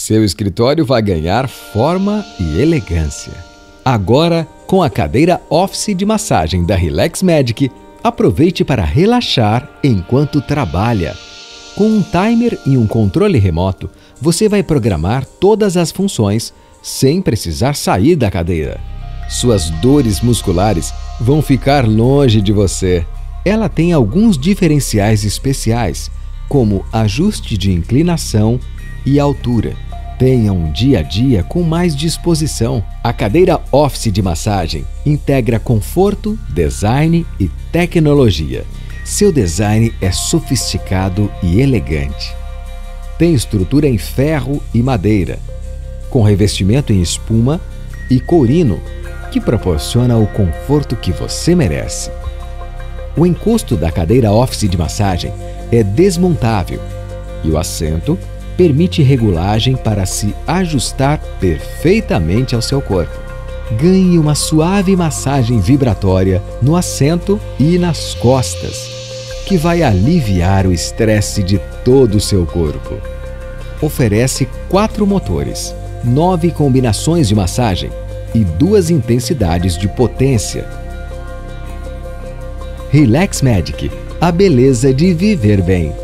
Seu escritório vai ganhar forma e elegância. Agora, com a cadeira Office de massagem da Relax Magic, aproveite para relaxar enquanto trabalha. Com um timer e um controle remoto, você vai programar todas as funções sem precisar sair da cadeira. Suas dores musculares vão ficar longe de você. Ela tem alguns diferenciais especiais, como ajuste de inclinação e altura. Tenha um dia a dia com mais disposição. A cadeira Office de massagem integra conforto, design e tecnologia. Seu design é sofisticado e elegante. Tem estrutura em ferro e madeira, com revestimento em espuma e courino, que proporciona o conforto que você merece. O encosto da cadeira Office de massagem é desmontável e o assento permite regulagem para se ajustar perfeitamente ao seu corpo. Ganhe uma suave massagem vibratória no assento e nas costas, que vai aliviar o estresse de todo o seu corpo. Oferece 4 motores, 9 combinações de massagem e 2 intensidades de potência. Relax Magic, a beleza de viver bem.